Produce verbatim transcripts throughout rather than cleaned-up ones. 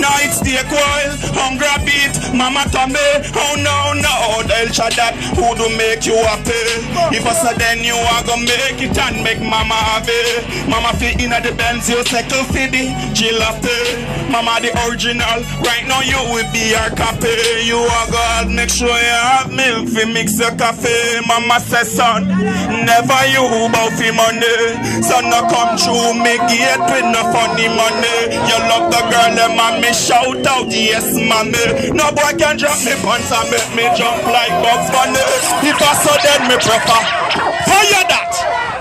Night steak oil, hungry beat, mama tummy. Oh no, no, they'll chat that. Who do make you happy? If I say then you are gonna make it and make mama happy. Mama fit in at the Benz, you settle for the jalopy. Mama the original, right now you will be our copy. You are God, make sure you have milk fi mix your coffee. Mama says son, never you bout fi money. Son no come true, make it with no funny money. You love the girl, and mommy shout out, yes mommy. No boy can drop me pants and make me jump like Bugs Bunny. If I saw then me prefer fire that.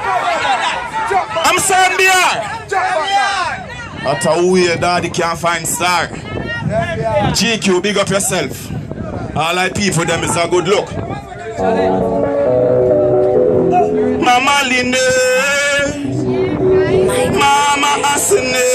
I'm saying there. That's how weird daddy can't find star. G Q, big up yourself. All I people them is a good look. Mama Line, Mama Asine,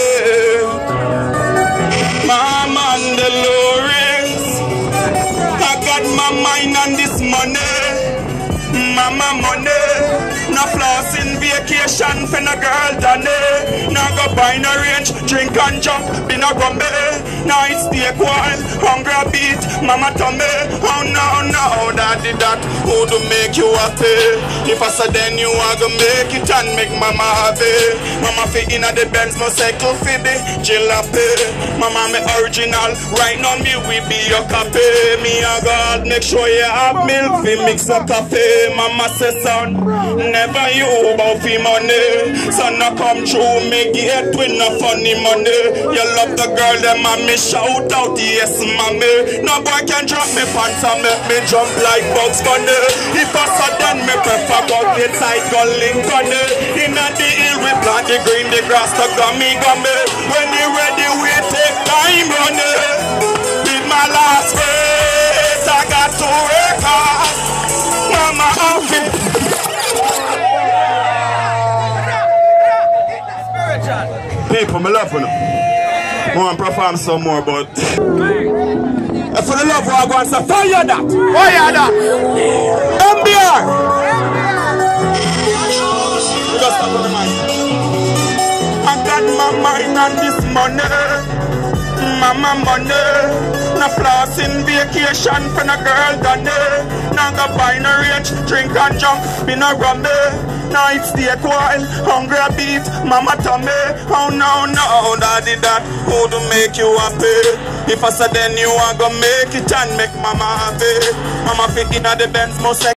Mama Dolores. I got my mind on this money, Mama money. No flossing vacation for no girl done. Now go buy no range, drink and jump, be no gumby. Now it's steak oil, hungry beat, mama tummy. Oh no, no, daddy that, who do make you happy? If I say then you are gonna make it and make mama happy. Mama fit in at the Benz, no cycle for the jalopy. Mama me original, right now me we be your copy. Me a God, make sure you have milk, fi mix a coffee. Mama say son, never you about fi money. Son no come true, me get with no funny money. You love the girl, them mommy shout out, yes mommy. No boy can drop me pants and make me jump like Bugs Bunny. If I saw then me prefer go inside go Lincoln. Inna the hill we plant the green, the grass the gummy gummy. When you ready we take time running. With my last race I got to work hard. Mama outfit. People, me love for them. I want to perform some more, but if for the love I go and say, fire that! Fire that! M B R! You just stop with the mic. I got my mind on this money. Mama money. No flossing vacation for no girl done. Now go buy no range, drink and jump, be no rummy. Night steak oil, hungry beat, mama tummy. Oh no, no, daddy that, who do make you happy? If I say then you are gonna make it and make mama happy. Mama fit in at the Benz, most